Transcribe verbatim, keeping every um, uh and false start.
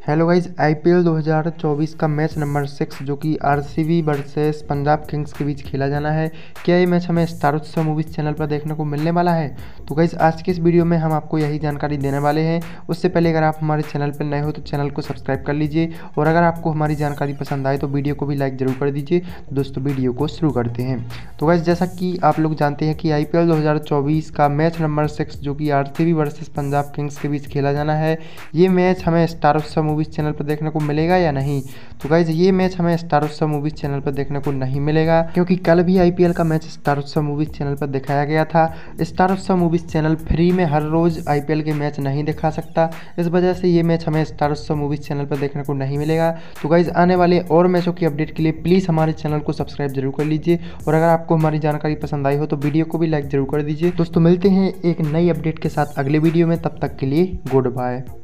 Hello guys, IPL दो हज़ार चौबीस का मैच नंबर सिक्स जो कि आरसीबी वर्सेस पंजाब किंग्स के बीच खेला जाना है। क्या ये मैच हमें स्टार उत्सव मूवीज़ चैनल पर देखने को मिलने वाला है? तो गाइज आज की इस वीडियो में हम आपको यही जानकारी देने वाले हैं। उससे पहले अगर आप हमारे चैनल पर नए हो तो चैनल को सब्सक्राइब कर लीजिए, और अगर आपको हमारी जानकारी पसंद आए तो वीडियो को भी लाइक जरूर कर दीजिए। तो दोस्तों वीडियो को शुरू करते हैं। तो गाइज जैसा कि आप लोग जानते हैं कि आईपीएल दो हज़ार चौबीस का मैच नंबर सिक्स जो कि आरसीबी वर्सेस पंजाब किंग्स के बीच खेला जाना है, ये मैच हमें स्टार उत्सव मूवीज़ चैनल पर देखने को मिलेगा या नहीं? तो गाइज ये मैच हमें स्टार उत्सव मूवीज़ चैनल पर देखने को नहीं मिलेगा, क्योंकि कल भी आईपीएल का match Star Utsav Movies channel पर दिखाया गया था। Star Utsav Movies channel free में हर रोज़ आईपीएल के मैच नहीं दिखा सकता, इस वजह से ये मैच हमें स्टार उत्सव मूवीज़ चैनल पर देखने को नहीं मिलेगा। तो गाइज आने वाले और मैचों की अपडेट के लिए प्लीज़ हमारे चैनल को सब्सक्राइब जरूर कर लीजिए, और अगर आपको हमारी जानकारी पसंद आई हो तो वीडियो को भी लाइक जरूर कर दीजिए। दोस्तों मिलते हैं एक नई अपडेट के साथ अगले वीडियो में, तब तक के लिए गुड बाय।